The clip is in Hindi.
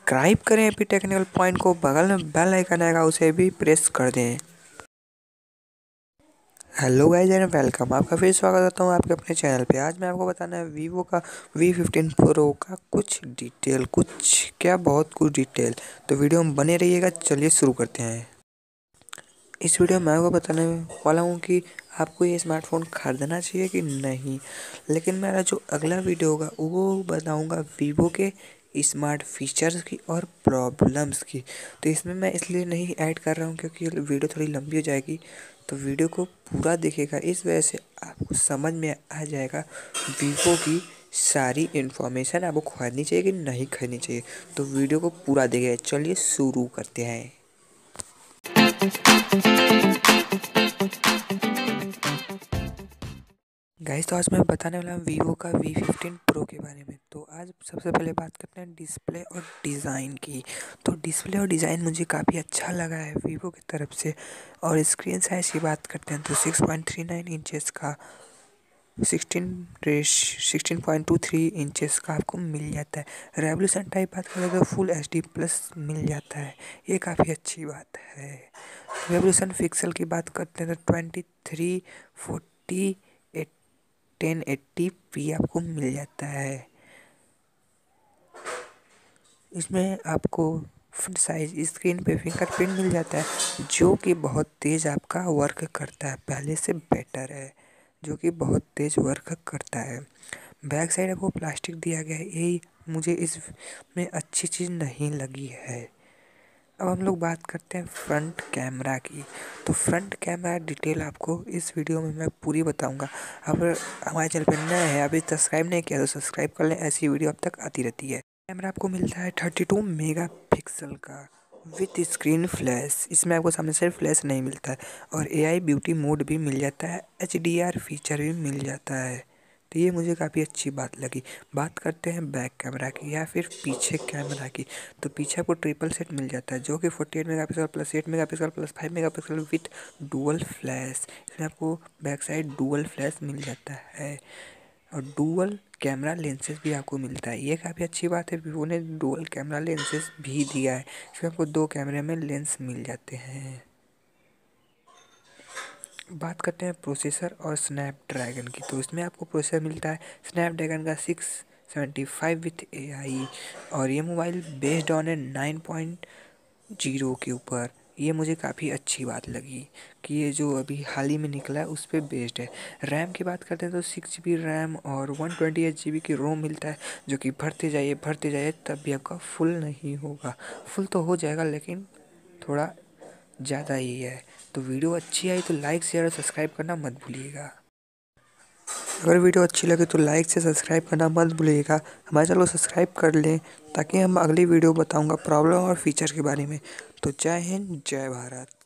सब्सक्राइब करें एपी टेक्निकल पॉइंट को, बगल में बेल आइकन आएगा उसे भी प्रेस कर दें। हेलो गाइस एंड वेलकम, आपका फिर स्वागत करता हूँ आपके अपने चैनल पे। आज मैं आपको बताना है वीवो का V15 प्रो का कुछ डिटेल, कुछ क्या बहुत कुछ डिटेल। तो वीडियो में बने रहिएगा। चलिए शुरू करते हैं। इस वीडियो में मैं आपको बताने वाला हूँ कि आपको ये स्मार्टफोन खरीदना चाहिए कि नहीं। लेकिन मेरा जो अगला वीडियो होगा वो बताऊँगा वीवो के स्मार्ट फीचर्स की और प्रॉब्लम्स की। तो इसमें मैं इसलिए नहीं ऐड कर रहा हूँ क्योंकि वीडियो थोड़ी लंबी हो जाएगी। तो वीडियो को पूरा देखिएगा, इस वजह से आपको समझ में आ जाएगा वीवो की सारी इन्फॉर्मेशन आपको खरीदनी चाहिए कि नहीं खरीदनी चाहिए। तो वीडियो को पूरा देखिए। चलिए शुरू करते हैं। गाइस तो आज मैं बताने वाला हूँ वीवो का V15 प्रो के बारे में। तो आज सबसे पहले बात करते हैं डिस्प्ले और डिज़ाइन की। तो डिस्प्ले और डिज़ाइन मुझे काफ़ी अच्छा लगा है वीवो की तरफ से। और स्क्रीन साइज़ की बात करते हैं तो 6.39 इंचेस का 16.23 इंचेस का आपको मिल जाता है। रेवोल्यूशन टाइप बात करें तो फुल HD प्लस मिल जाता है, ये काफ़ी अच्छी बात है। रेवोल्यूशन पिक्सल की बात करते हैं तो 2340 1080p आपको मिल जाता है। इसमें आपको फ्रंट साइज स्क्रीन पे फिंगरप्रिंट मिल जाता है, जो कि बहुत तेज़ आपका वर्क करता है, पहले से बेटर है, जो कि बहुत तेज़ वर्क करता है। बैक साइड आपको प्लास्टिक दिया गया है, यही मुझे इसमें अच्छी चीज़ नहीं लगी है। अब हम लोग बात करते हैं फ्रंट कैमरा की। तो फ्रंट कैमरा डिटेल आपको इस वीडियो में मैं पूरी बताऊंगा। अगर हमारे चैनल पर नए हैं, अभी सब्सक्राइब नहीं किया तो सब्सक्राइब कर लें, ऐसी वीडियो अब तक आती रहती है। कैमरा आपको मिलता है 32 मेगापिक्सल का विथ स्क्रीन फ्लैश। इसमें आपको सामने से फ्लैश नहीं मिलता है। और AI ब्यूटी मोड भी मिल जाता है, HDR फीचर भी मिल जाता है। तो ये मुझे काफ़ी अच्छी बात लगी। बात करते हैं बैक कैमरा की या फिर पीछे कैमरा की। तो पीछे आपको ट्रिपल सेट मिल जाता है, जो कि 48 megapixel plus 8 megapixel plus 5 megapixel with dual flash. इसमें आपको बैक साइड डुअल फ्लैश मिल जाता है और डुअल कैमरा लेंसेज भी आपको मिलता है। ये काफ़ी अच्छी बात है, वीवो ने डुअल कैमरा लेंसेज भी दिया है। इसमें आपको 2 कैमरे में लेंस मिल जाते हैं। बात करते हैं प्रोसेसर और स्नैपड्रैगन की। तो इसमें आपको प्रोसेसर मिलता है स्नैपड्रैगन का 675 विथ AI। और ये मोबाइल बेस्ड ऑन है 9.0 के ऊपर। ये मुझे काफ़ी अच्छी बात लगी कि ये जो अभी हाल ही में निकला है उस पर बेस्ड है। रैम की बात करते हैं तो 6GB रैम और 128GB की रोम मिलता है, जो कि भरते जाइए तब भी आपका फुल नहीं होगा। फुल तो हो जाएगा लेकिन थोड़ा ज़्यादा ही है। तो वीडियो अच्छी आई तो लाइक शेयर और सब्सक्राइब करना मत भूलिएगा। अगर वीडियो अच्छी लगे तो लाइक से सब्सक्राइब करना मत भूलिएगा। हमारे चैनल को सब्सक्राइब कर लें ताकि हम अगली वीडियो बताऊंगा प्रॉब्लम और फीचर के बारे में। तो जय हिंद, जय भारत।